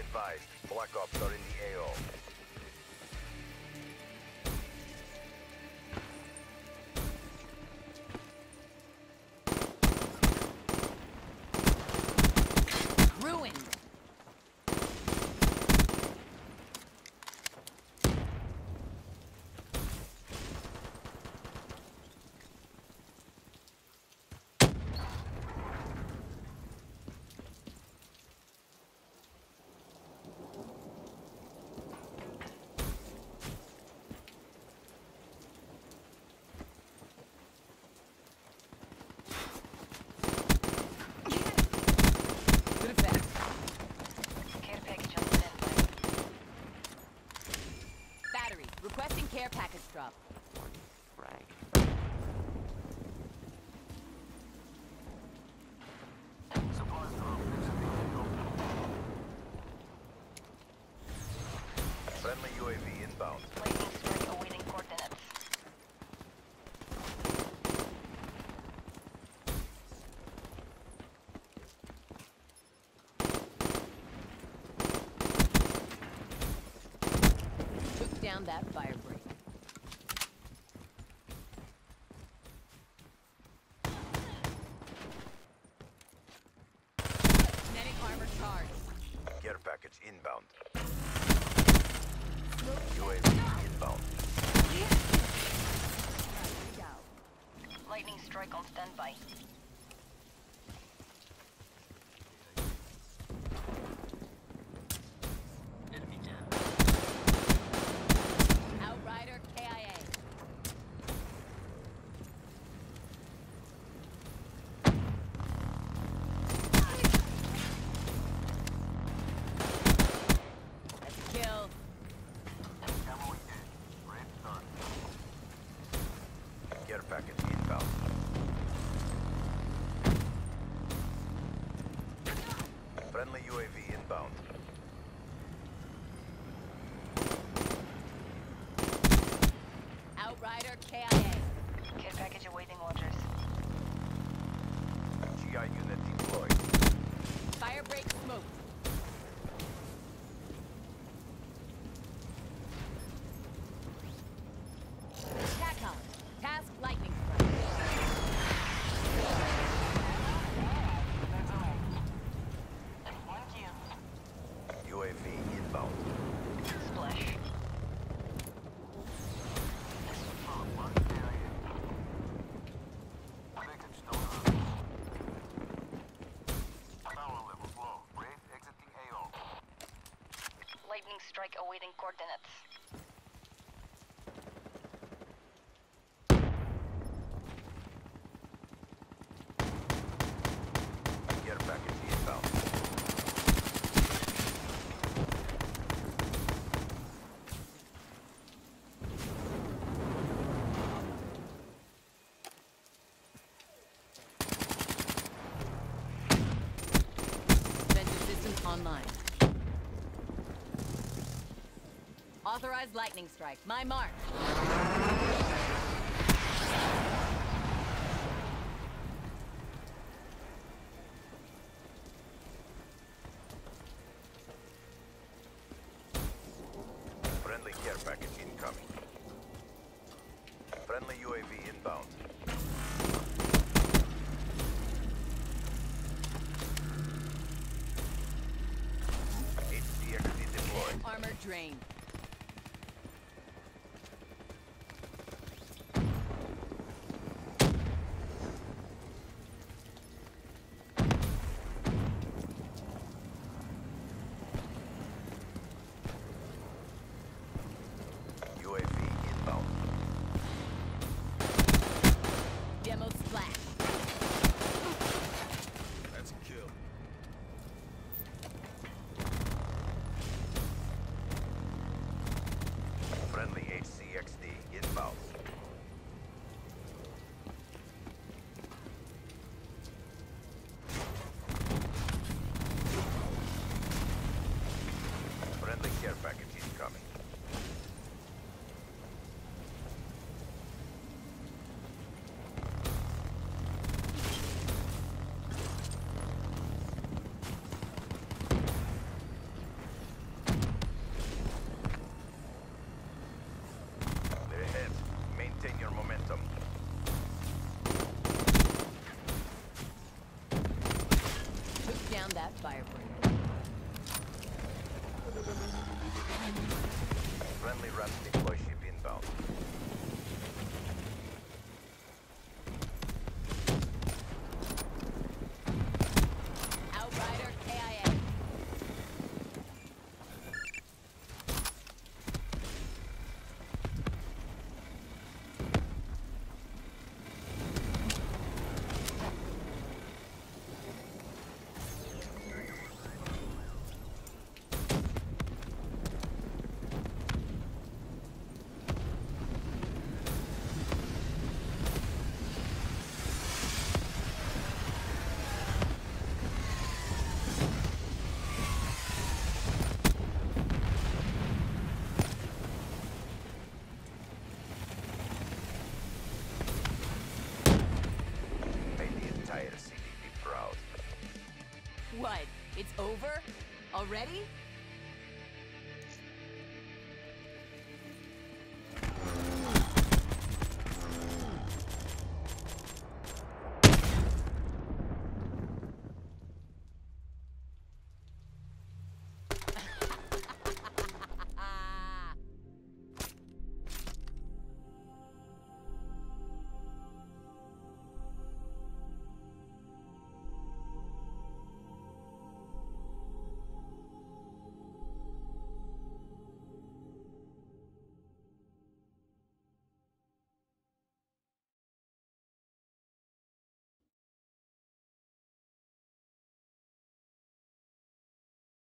advised, Black Ops are in the AO. Ruined. Good effect. Care package on standby. Battery. Requesting care package drop. Frag. Supplies drop. Friendly UAV inbound. Lightning strike awaiting coordinates. Took down that fire break. Kinetic armor charged. Care package inbound. UAV inbound. Lightning strike on standby. Enemy down. Outrider KIA. That's a kill. Care package inbound. Friendly UAV inbound. Outrider KIA. Care package awaiting orders. GI unit deployed. Fire break smoked. TACOM. Task lightning strike. UAV inbound. Splash. Lightning strike awaiting coordinates. Care package inbound. Sensor system online. Authorized lightning strike. My mark. Friendly care package incoming. Friendly UAV inbound. HCXD deployed. Armor drained. UAV inbound. Demo splash. That's a kill. found that fire breather. Friendly rapid deploy ship inbound. Outrider KIA. Made the entire city be proud. What? It's over? Already?